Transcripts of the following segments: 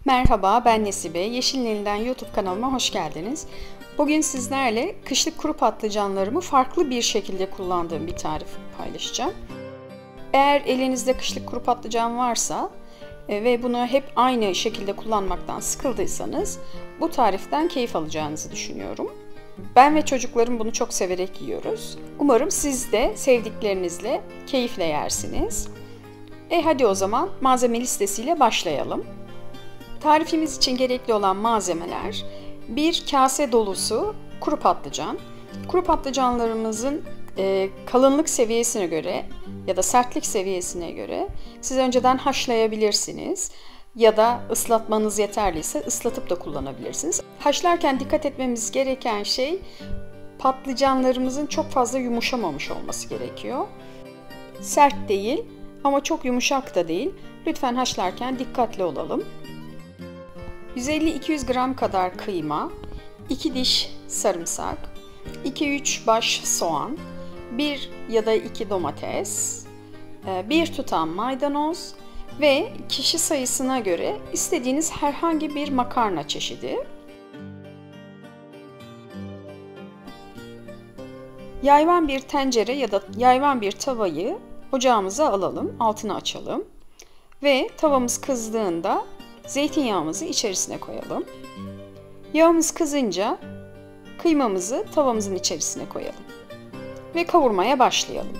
Merhaba, ben Nesibe. Yeşil Nil'den YouTube kanalıma hoş geldiniz. Bugün sizlerle kışlık kuru patlıcanlarımı farklı bir şekilde kullandığım bir tarif paylaşacağım. Eğer elinizde kışlık kuru patlıcan varsa ve bunu hep aynı şekilde kullanmaktan sıkıldıysanız bu tariften keyif alacağınızı düşünüyorum. Ben ve çocuklarım bunu çok severek yiyoruz. Umarım siz de sevdiklerinizle keyifle yersiniz. Hadi o zaman malzeme listesiyle başlayalım. Tarifimiz için gerekli olan malzemeler: bir kase dolusu kuru patlıcan. Kuru patlıcanlarımızın kalınlık seviyesine göre ya da sertlik seviyesine göre siz önceden haşlayabilirsiniz. Ya da ıslatmanız yeterliyse ıslatıp da kullanabilirsiniz. Haşlarken dikkat etmemiz gereken şey patlıcanlarımızın çok fazla yumuşamamış olması gerekiyor. Sert değil ama çok yumuşak da değil. Lütfen haşlarken dikkatli olalım. 150-200 gram kadar kıyma, 2 diş sarımsak, 2-3 baş soğan, 1 ya da 2 domates, 1 tutam maydanoz ve kişi sayısına göre istediğiniz herhangi bir makarna çeşidi. Yayvan bir tencere ya da yayvan bir tavayı ocağımıza alalım, altını açalım ve tavamız kızdığında zeytinyağımızı içerisine koyalım. Yağımız kızınca kıymamızı tavamızın içerisine koyalım ve kavurmaya başlayalım.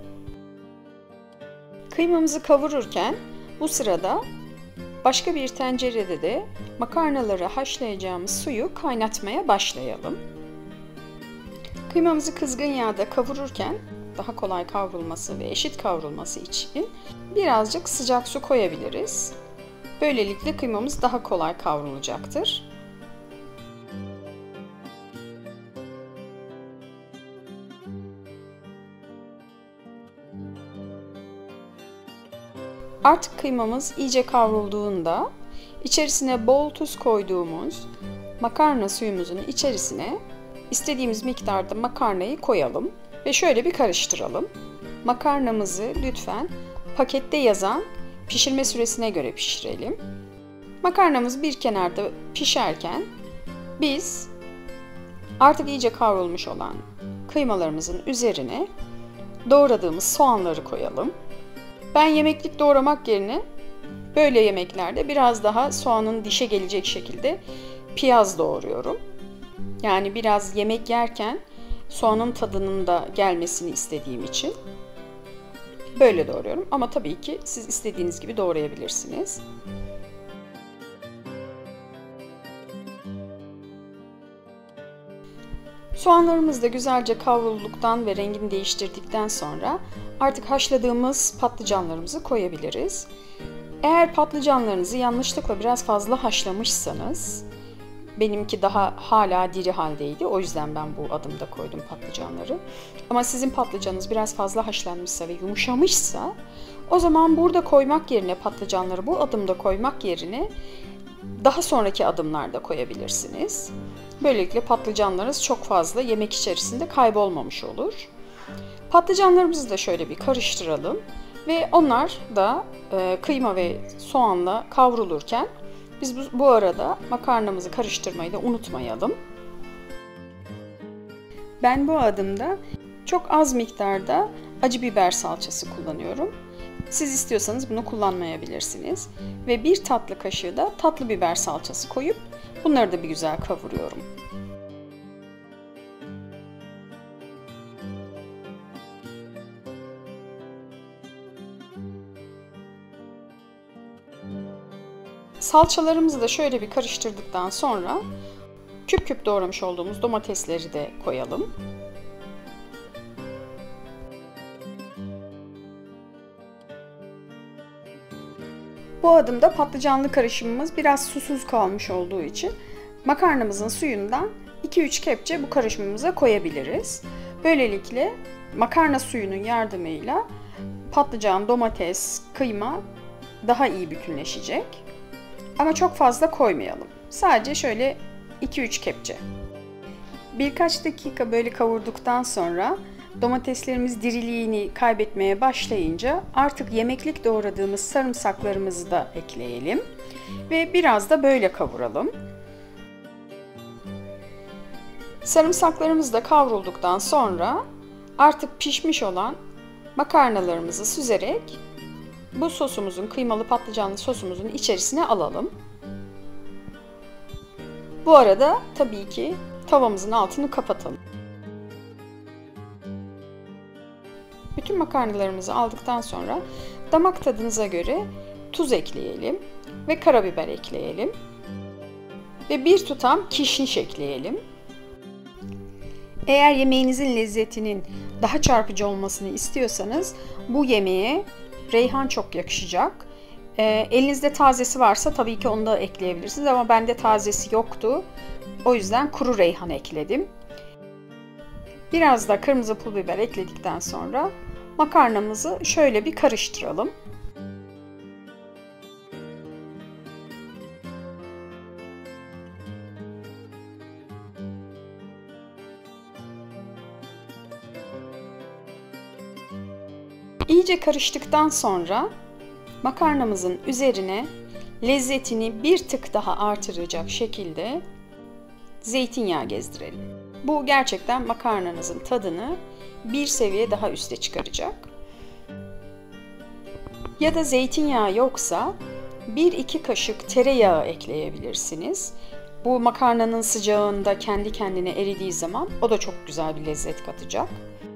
Kıymamızı kavururken bu sırada başka bir tencerede de makarnaları haşlayacağımız suyu kaynatmaya başlayalım. Kıymamızı kızgın yağda kavururken daha kolay kavrulması ve eşit kavrulması için birazcık sıcak su koyabiliriz. Böylelikle kıymamız daha kolay kavrulacaktır. Artık kıymamız iyice kavrulduğunda içerisine bol tuz koyduğumuz makarna suyumuzun içerisine istediğimiz miktarda makarnayı koyalım ve şöyle bir karıştıralım. Makarnamızı lütfen pakette yazan pişirme süresine göre pişirelim. Makarnamız bir kenarda pişerken biz artık iyice kavrulmuş olan kıymalarımızın üzerine doğradığımız soğanları koyalım. Ben yemeklik doğramak yerine böyle yemeklerde biraz daha soğanın dişe gelecek şekilde piyaz doğruyorum. Yani biraz yemek yerken soğanın tadının da gelmesini istediğim için böyle doğruyorum. Ama tabii ki siz istediğiniz gibi doğrayabilirsiniz. Soğanlarımız da güzelce kavrulduktan ve rengini değiştirdikten sonra artık haşladığımız patlıcanlarımızı koyabiliriz. Eğer patlıcanlarınızı yanlışlıkla biraz fazla haşlamışsanız, benimki daha hala diri haldeydi, o yüzden ben bu adımda koydum patlıcanları. Ama sizin patlıcanınız biraz fazla haşlanmışsa ve yumuşamışsa, o zaman burada koymak yerine patlıcanları bu adımda koymak yerine daha sonraki adımlarda koyabilirsiniz. Böylelikle patlıcanlarınız çok fazla yemek içerisinde kaybolmamış olur. Patlıcanlarımızı da şöyle bir karıştıralım ve onlar da kıyma ve soğanla kavrulurken biz bu arada makarnamızı karıştırmayı da unutmayalım. Ben bu adımda çok az miktarda acı biber salçası kullanıyorum. Siz istiyorsanız bunu kullanmayabilirsiniz. Ve bir tatlı kaşığı da tatlı biber salçası koyup bunları da bir güzel kavuruyorum. Salçalarımızı da şöyle bir karıştırdıktan sonra küp küp doğramış olduğumuz domatesleri de koyalım. Bu adımda patlıcanlı karışımımız biraz susuz kalmış olduğu için makarnamızın suyundan 2-3 kepçe bu karışımımıza koyabiliriz. Böylelikle makarna suyunun yardımıyla patlıcan, domates, kıyma daha iyi bütünleşecek. Ama çok fazla koymayalım. Sadece şöyle 2-3 kepçe. Birkaç dakika böyle kavurduktan sonra domateslerimiz diriliğini kaybetmeye başlayınca artık yemeklik doğradığımız sarımsaklarımızı da ekleyelim ve biraz da böyle kavuralım. Sarımsaklarımız da kavrulduktan sonra artık pişmiş olan makarnalarımızı süzerek bu sosumuzun, kıymalı patlıcanlı sosumuzun içerisine alalım. Bu arada tabii ki tavamızın altını kapatalım. Bütün makarnalarımızı aldıktan sonra damak tadınıza göre tuz ekleyelim ve karabiber ekleyelim. Ve bir tutam kişniş ekleyelim. Eğer yemeğinizin lezzetinin daha çarpıcı olmasını istiyorsanız bu yemeğe reyhan çok yakışacak. Elinizde tazesi varsa tabii ki onu da ekleyebilirsiniz ama bende tazesi yoktu. O yüzden kuru reyhan ekledim. Biraz da kırmızı pul biber ekledikten sonra makarnamızı şöyle bir karıştıralım. İyice karıştıktan sonra makarnamızın üzerine lezzetini bir tık daha artıracak şekilde zeytinyağı gezdirelim. Bu gerçekten makarnanızın tadını bir seviye daha üste çıkaracak. Ya da zeytinyağı yoksa 1-2 kaşık tereyağı ekleyebilirsiniz. Bu makarnanın sıcağında kendi kendine eridiği zaman o da çok güzel bir lezzet katacak.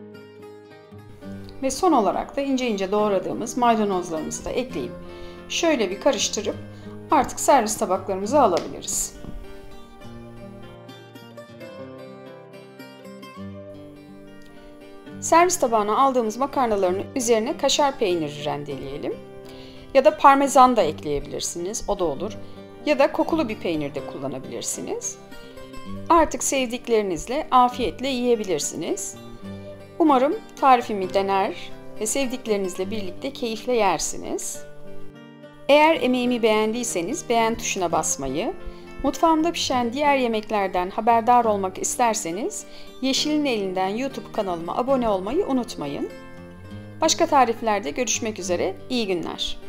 Ve son olarak da ince ince doğradığımız maydanozlarımızı da ekleyip şöyle bir karıştırıp artık servis tabaklarımıza alabiliriz. Servis tabağına aldığımız makarnaların üzerine kaşar peyniri rendeleyelim. Ya da parmesan da ekleyebilirsiniz, o da olur. Ya da kokulu bir peynir de kullanabilirsiniz. Artık sevdiklerinizle afiyetle yiyebilirsiniz. Umarım tarifimi dener ve sevdiklerinizle birlikte keyifle yersiniz. Eğer emeğimi beğendiyseniz beğen tuşuna basmayı, mutfağımda pişen diğer yemeklerden haberdar olmak isterseniz Yeşil'in Elinden YouTube kanalıma abone olmayı unutmayın. Başka tariflerde görüşmek üzere, iyi günler.